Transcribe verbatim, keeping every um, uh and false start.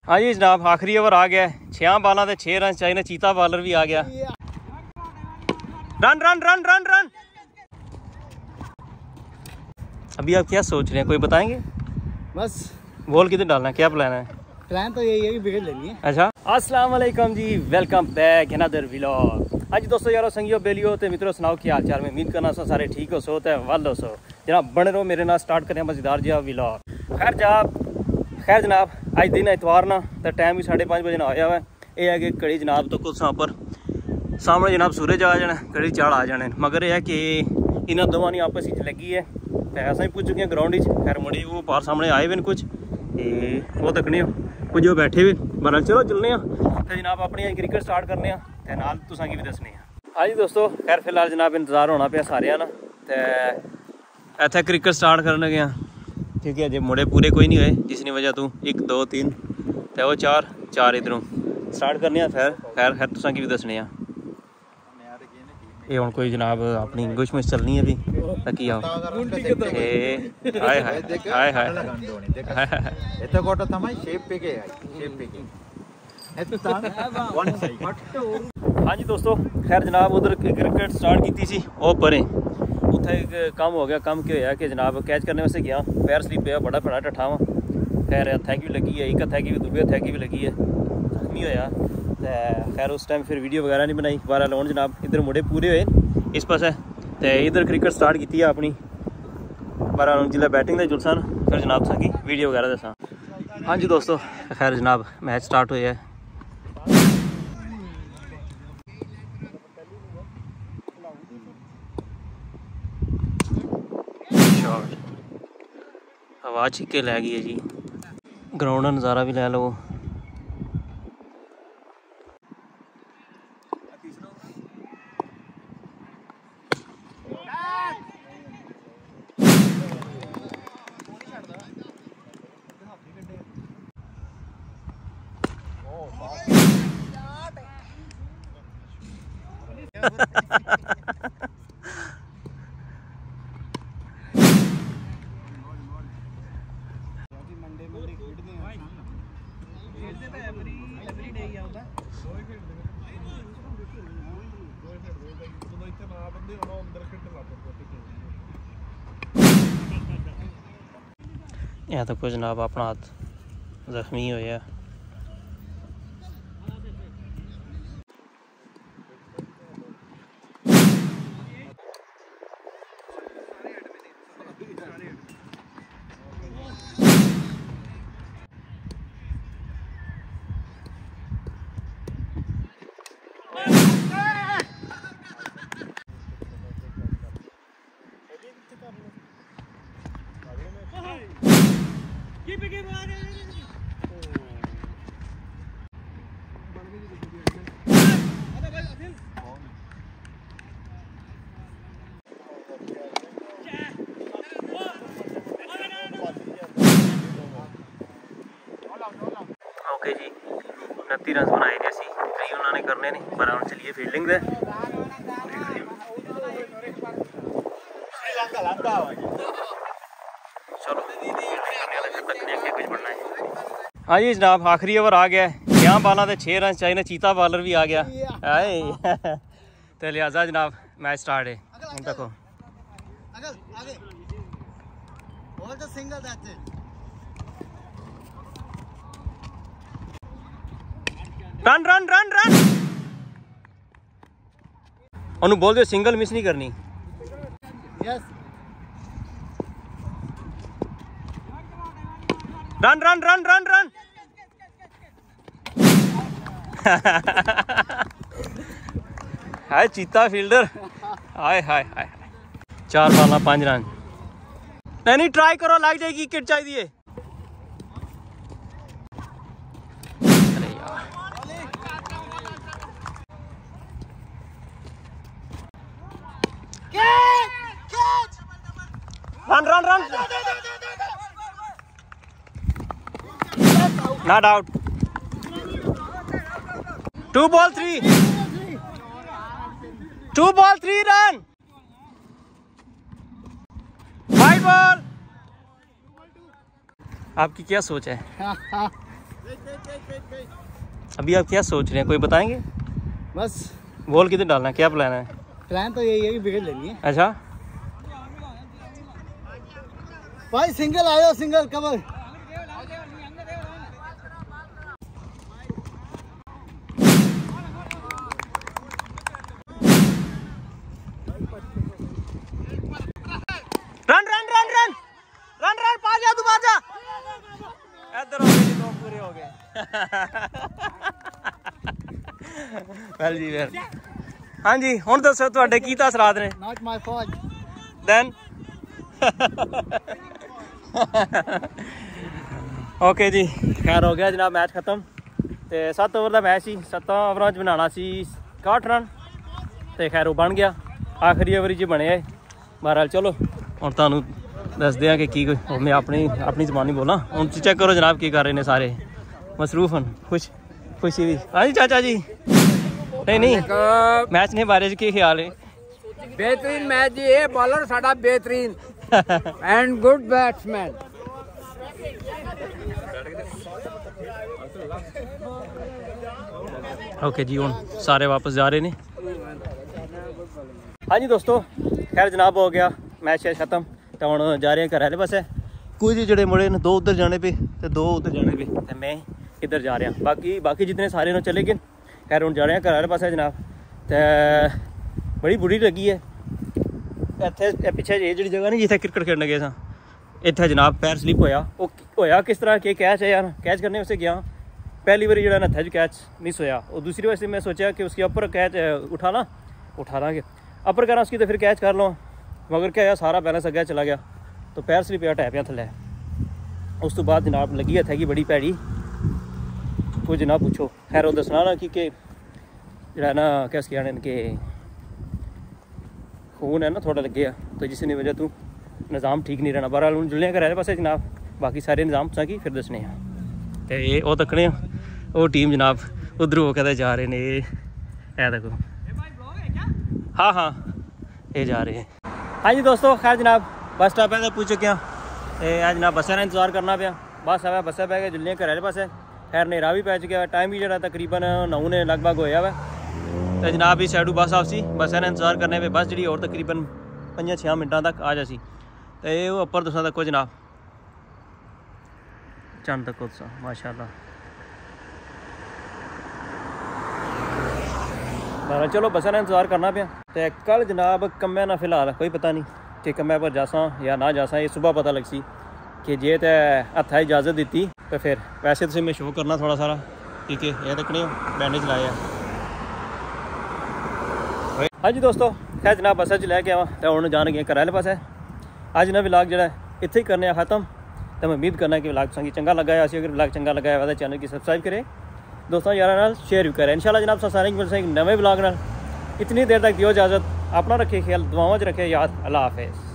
हाँ जी जनाब, आखिरी ओवर आ गया है। छह बालों से छह रन चाहिए। चीता बॉलर भी आ गया। Run run run run run. अभी आप क्या सोच रहे हैं, कोई बताएंगे? बस बॉल कितने डालना है, क्या प्लान है? प्लान तो यही है कि विकेट लेनी है। अच्छा, अस्सलाम वालेकुम जी, वेलकम बैक अनदर व्लॉग। आज दोस्तों यारो संगियो बेलियो ते मित्रों सुनाओ की हाल चाल में। उम्मीद करना सो सारे ठीक हो सो ते वल हो सो जनाब। बने रहो मेरे नाल, स्टार्ट करें मजेदार जी व्लॉग। खैर जनाब खैर जनाब अज दिन इतवार ना तो टाइम भी साढ़े पाँच बजे ना होया हुआ है। ये है कि घड़ी जनाब तो कुछ पर सामने जनाब सूरज आ जाना, घड़ी चाल आ जाने। मगर यह है कि इन्होंने दोवां की आपस में लगी है। अस भी पुज चुके हैं ग्राउंड। खैर मुड़े वो पार सामने आए हुए कुछ वो तकने कुछ वो बैठे हुए। बरल चलो चलने तो जनाब अपनी क्रिकेट स्टार्ट करने तो नाल तुसां की भी दसने। हाँ जी दोस्तों, खैर फिलहाल जनाब इंतजार होना पाया सारे ना। तो इत्थे क्रिकेट स्टार्ट करने गया क्योंकि अजे मुड़े पूरे कोई नहीं हुए, जिसकी वजह तू एक दो तीन तो वो चार चार इधरों स्टार्ट करने। फिर खैर खैर तुसां की भी दसने। ये हुण कोई जनाब अपनी इंग्लिश में चलनी है भी तकी आओ। हाय हाय हाय हाय हाँ जी दोस्तों, खैर जनाब उधर क्रिकेट स्टार्ट की सी वो परें उत्थे एक काम हो गया। काम क्या होया कि जनाब कैच करने वास्ते गया, पैर स्लिप पे बड़ा बड़ा टट्ठा वा। खैर हत्थै की भी लगी है, एक हत्थै की भी दूए हत्थै की भी लगी है, जख्मी होया। तो खैर उस टाइम फिर वीडियो वगैरह नहीं बनाई। बारह लोन जनाब इधर मुड़े पूरे हुए इस पास है। तो इधर क्रिकेट स्टार्ट की है अपनी बारह लोन जिला बैटिंग का जुलसा न। फिर जनाब सा की वीडियो वगैरह दसा। हाँ जी दोस्तों, खैर जनाब मैच स्टार्ट हुआ है। हवा छिके लै गई है जी। ग्राउंड का नज़ारा भी लै लो। यह तो कुछ जनाब अपना हाथ जख्मी होया। ओके जी, उनतीस रन बनाए थे असी, कई उन्होंने करने ने पर हम चलिए फील्डिंग दे। चलो हाँ जी जनाब आखिरी ओवर आ गया है। छह बालों से छह रन चाहिए। चीता बॉलर भी आ गया है तो लिहाजा जनाब मैच स्टार्ट है। देखो रन रन रन रन। उन्होंने बोल दो सिंगल मिस नहीं करनी। Yes run run run run run. हाय चीता फील्डर, हाय हाय हाय। चार बाल पांच रन। नहीं नहीं ट्राई करो, लग जाएगी। किट चाहिए। Run run run not out. Two ball three two ball three run. Wide ball. आपकी क्या सोच है? अभी आप क्या सोच रहे हैं, कोई बताएंगे? बस बॉल कितने डालना है, क्या प्लान है? प्लान तो यही है कि विकेट लेनी है। अच्छा भाई सिंगल आ जाओ, single cover. Run run run run run run पा जा तू, पा जा। इधर हो गए, दो पूरे हो गए। वेल जी वेल। हाँ जी, हुण दसो तुहाडे की तासरात ने? Not my fault. Then okay जी, खैर हो गया जनाब मैच खत्म। तो सत्त ओवर का मैच सी, सत्तां ओवरां च बनाना सी इकसठ रन, तो खैर वो बन गया। आखिरी ओवर च बने। बहरहाल चलो हुण तुहानूं दसदे हैं कि की मैं अपनी अपनी जबानी बोला। हुण चेक करो जनाब की कर रहे हैं सारे, मसरूफ हैं, खुश खुशी भी। हाँ जी चाचा जी। नहीं नहीं मैच ने बारे की ख्याल है? बेहतरीन मैच जी है, बॉलर साडा बेहतरीन एंड गुड बैट्समैन। ओके जी, हुण सारे वापस जा रहे हैं। हाँ जी दोस्तों, खैर जनाब हो गया मैच खत्म। तो हुण जा रहे हैं घर आह्ले पासे। कुछ जोड़े मुड़े ने, दो उधर जाने पे तो दो उधर जाने पे, तो मैं इधर जा रहा। बाकी बाकी जितने सारे चले गए। खैर हुण जा रहे हैं घर आह्ले पासे जनाब। तो बड़ी बुरी लगी है इत्थे पिछे ये जी जगह नहीं जिथे क्रिकेट खेलने गए सा, इत्थे जनाब पैर स्लिप होया। वो होया किस तरह कि कैच है यार, कैच करने उसे गया, पहली बारी जो हत्थे कैच मिस होया। और दूसरी बार से मैं सोचा कि उसके ऊपर कैच उठा ना उठा लाँगे, अपर करा उसकी तो फिर कैच कर लो, मगर क्या यार सारा बैलेंस अगे चला गया, तो पैर स्लिप होया, टैपियाँ थले। उस तो बाद जनाब लगी हत्थे की बड़ी भैड़ी, कुछ जनाब पूछो। खैर वो दसना ना कि जो ना क्या कहने के खून है ना थोड़ा लगे, तो जिसकी वजह तू निज़ाम ठीक नहीं रहना। बहरहाल हूँ जुड़ने घर पासे जनाब, बाकी सारे निज़ाम तुसा की फिर दसने हैं। तो ये वो तकने वो टीम जनाब उधर वो कहते जा रहे हैं, देखो। हाँ हाँ ये जा रहे हैं। हाँ जी दोस्तों, खैर जनाब बस स्टॉप है तो पूछ चुके हैं। जनाब बसा का इंतजार करना पाया, बस आया बसा पै गए जुड़ने घर पासे। खैर नेरा भी पै चुका, टाइम भी जो तकरीबन नौ ने लगभग होया वा। तो जनाब इस साइडू बस आपसी बस ने इंतजार करने पे बस जी और तकरीबन पंजा छः मिनटा तक आ जासी। तो ये उपर तुसा तको जनाब चंद तको तुसा माशाअल्लाह। चलो बसा ने इंतजार करना पाया। तो कल जनाब कम्मै ना फिलहाल कोई पता नहीं कि कम्मै पर जासा या ना जासा, ये सुबह पता लग सी कि जे तो हत्था इजाज़त दी तो फिर वैसे तो मैं शो करना थोड़ा सारा, ठीक है। ये तकने बैंडेज लाया। हाँ जी दोस्तों, खैर जनाब बसा च लैके आवा तो हूँ जान गए घर आह्ले पासे। अज ना विलाग जो इत्थे ही करने खत्म। तो मैं उम्मीद करना कि विलाग संगी चंगा लगा है। अगर विलाग चंगा लगा है तो चैनल की सबसक्राइब करें, दोस्तों यार नाल शेयर भी करें। इंशाल्लाह जनाब सारे मिल सकें नवे विलाग नाल। इतनी देर तक दियो इजाज़त, अपना रखे ख्याल, दुआओं च रखे याद। अल्लाह हाफिज़।